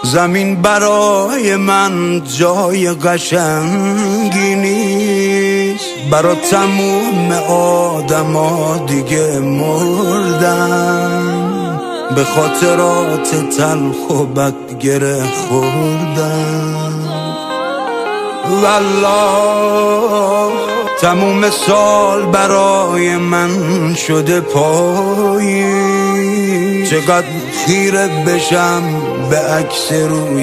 زمین برای من جای قشنگی نیست، برا تموم آدما دیگه مردم، به خاطرات تلخ و بد گره خوردم. والله تموم سال برای من شده پایی، چقدر خیره بشم به عکس روی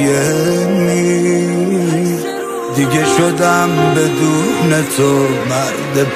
میز، دیگه شدم بدون تو مرد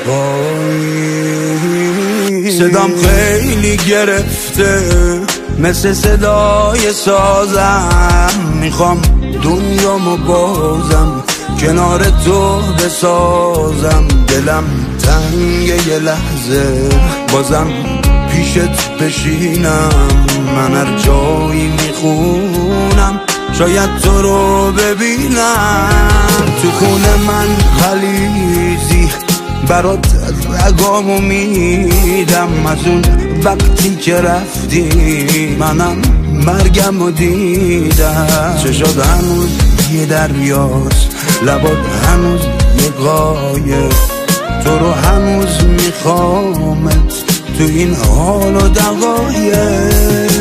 پایی. صدام خیلی گرفته مثل صدای سازم، میخوام دنیامو بازم کنار تو بسازم، دلم تنگه یه لحظه بازم پیشت بشینم، من هر جایی میخونم شاید تو رو ببینم. تو خونه من غلیظی برات رگامو میدم، از اون وقتی که رفتی منم مرگمو دیدم. چشات هنوز یه دریاست، لبات هنوز یه قایق، تو رو هنوز میخوامت تو این حال و دقایق.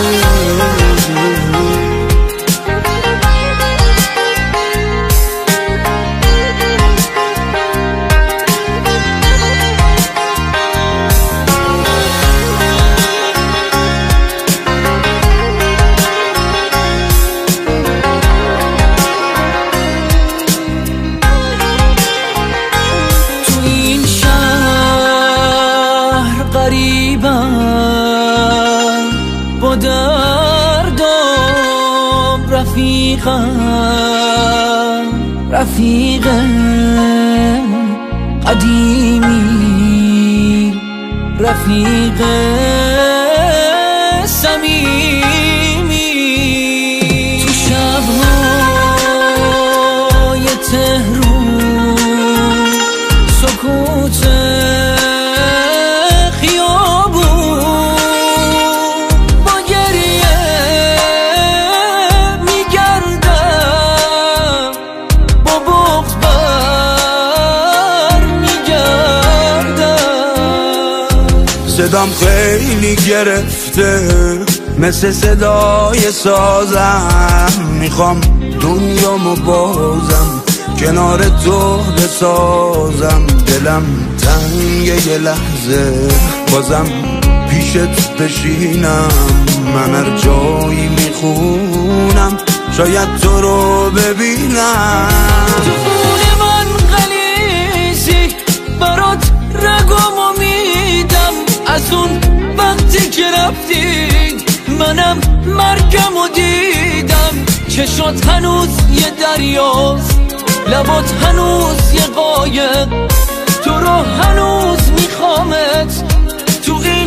با دردم رفیق قدیمی، رفیق صمیمی. تو شب‌های تهرون سکوت صدام خیلی گرفته مثل صدای سازم، میخوام دنیامو بازم کنار تو بسازم، دلم تنگه یه لحظه بازم پیشت بشینم، من هر جایی میخونم شاید تو رو ببینم. تو خونه من غلیظی برات رگامو میدم، از اون وقتی که رفتی منم مرگمو دیدم. چشات هنوز یه دریاست، لبات هنوز یه قایق، تو رو هنوز میخوامت تو این